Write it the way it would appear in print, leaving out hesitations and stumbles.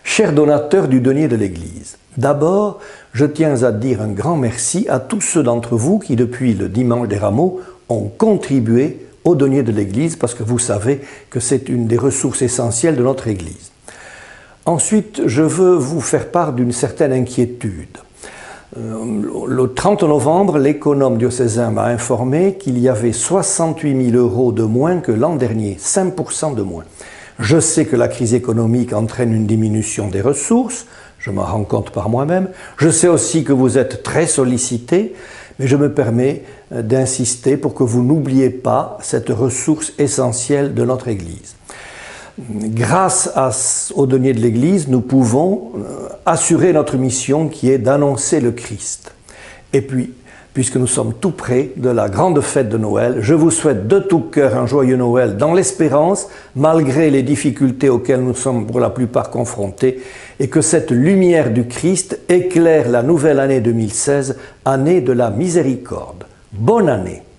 Chers donateurs du denier de l'Église, d'abord, je tiens à dire un grand merci à tous ceux d'entre vous qui, depuis le dimanche des Rameaux, ont contribué au denier de l'Église, parce que vous savez que c'est une des ressources essentielles de notre Église. Ensuite, je veux vous faire part d'une certaine inquiétude. Le 30 novembre, l'économe diocésain m'a informé qu'il y avait 68 000 € de moins que l'an dernier, 5% de moins. Je sais que la crise économique entraîne une diminution des ressources, je m'en rends compte par moi-même. Je sais aussi que vous êtes très sollicités, mais je me permets d'insister pour que vous n'oubliez pas cette ressource essentielle de notre Église. Grâce au denier de l'Église, nous pouvons assurer notre mission qui est d'annoncer le Christ. Et puis, puisque nous sommes tout près de la grande fête de Noël, je vous souhaite de tout cœur un joyeux Noël dans l'espérance, malgré les difficultés auxquelles nous sommes pour la plupart confrontés, et que cette lumière du Christ éclaire la nouvelle année 2016, année de la miséricorde. Bonne année!